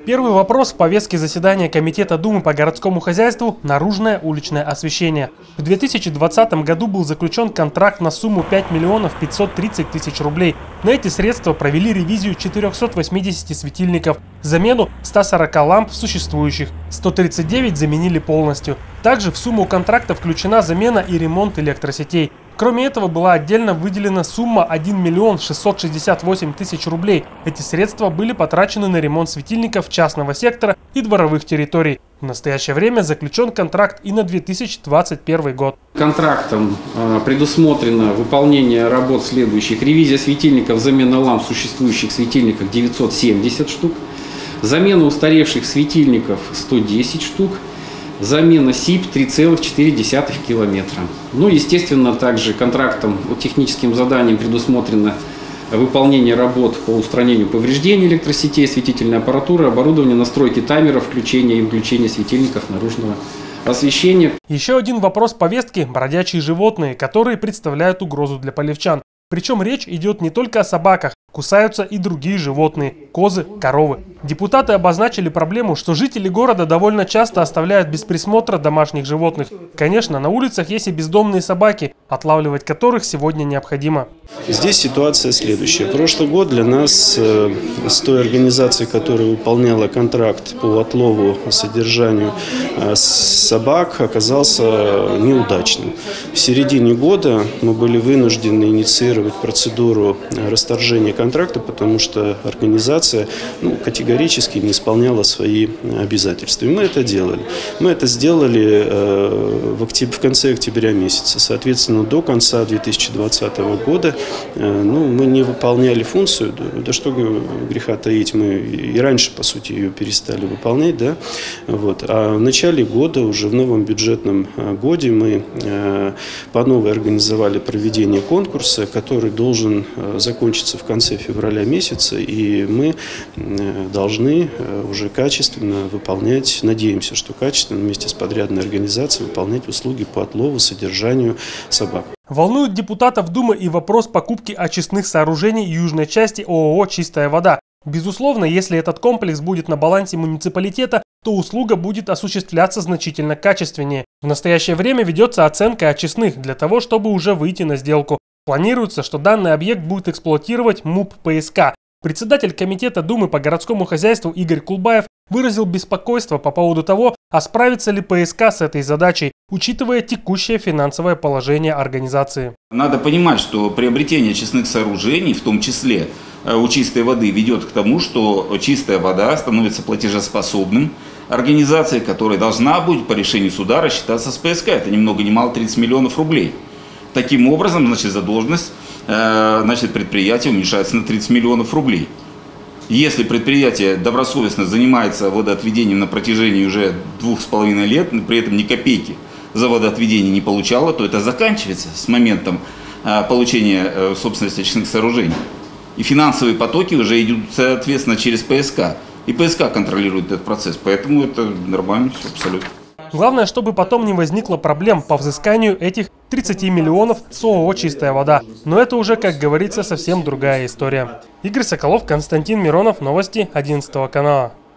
Первый вопрос в повестке заседания Комитета Думы по городскому хозяйству – наружное уличное освещение. В 2020 году был заключен контракт на сумму 5 миллионов 530 тысяч рублей. На эти средства провели ревизию 480 светильников, замену 140 ламп существующих, 139 заменили полностью. Также в сумму контракта включена замена и ремонт электросетей. Кроме этого, была отдельно выделена сумма 1 миллион 668 тысяч рублей. Эти средства были потрачены на ремонт светильников частного сектора и дворовых территорий. В настоящее время заключен контракт и на 2021 год. Контрактом предусмотрено выполнение работ следующих: ревизия светильников, замена ламп в существующих светильниках 970 штук, замена устаревших светильников 110 штук, замена СИП 3,4 километра. Ну, естественно, также контрактом по техническим заданиям предусмотрено выполнение работ по устранению повреждений электросетей, осветительной аппаратуры, оборудования, настройки таймеров, включения и выключения светильников наружного освещения. Еще один вопрос повестки – бродячие животные, которые представляют угрозу для полевчан. Причем речь идет не только о собаках, кусаются и другие животные – козы, коровы. Депутаты обозначили проблему, что жители города довольно часто оставляют без присмотра домашних животных. Конечно, на улицах есть и бездомные собаки, отлавливать которых сегодня необходимо. Здесь ситуация следующая. Прошлый год для нас с той организацией, которая выполняла контракт по отлову, содержанию собак, оказался неудачным. В середине года мы были вынуждены инициировать процедуру расторжения контракта, потому что организация категорически не исполняла свои обязательства. И мы это делали. Мы это сделали в конце октября месяца. Соответственно, до конца 2020 года мы не выполняли функцию. Да что греха таить, мы и раньше, по сути, ее перестали выполнять. Да? А в начале года, уже в новом бюджетном году, мы по новой организовали проведение конкурса, который должен закончиться в конце февраля месяца, и мы должны уже качественно выполнять, надеемся, что качественно вместе с подрядной организацией выполнять услуги по отлову, содержанию собак. Волнует депутатов Думы и вопрос покупки очистных сооружений южной части ООО «Чистая вода». Безусловно, если этот комплекс будет на балансе муниципалитета, то услуга будет осуществляться значительно качественнее. В настоящее время ведется оценка очистных для того, чтобы уже выйти на сделку. Планируется, что данный объект будет эксплуатировать МУП ПСК. Председатель Комитета Думы по городскому хозяйству Игорь Кулбаев выразил беспокойство по поводу того, а справится ли ПСК с этой задачей, учитывая текущее финансовое положение организации. Надо понимать, что приобретение очистных сооружений, в том числе у чистой воды, ведет к тому, что чистая вода становится платежеспособным организацией, которая должна будет по решению суда рассчитаться с ПСК. Это ни много ни мало 30 миллионов рублей. Таким образом, задолженность предприятия уменьшается на 30 миллионов рублей. Если предприятие добросовестно занимается водоотведением на протяжении уже 2,5 лет, при этом ни копейки за водоотведение не получало, то это заканчивается с моментом получения собственности очистных сооружений. И финансовые потоки уже идут, соответственно, через ПСК. И ПСК контролирует этот процесс, поэтому это нормально, все абсолютно. Главное, чтобы потом не возникло проблем по взысканию этих 30 миллионов с ООО «Чистая вода». Но это уже, как говорится, совсем другая история. Игорь Соколов, Константин Миронов, новости 11 канала.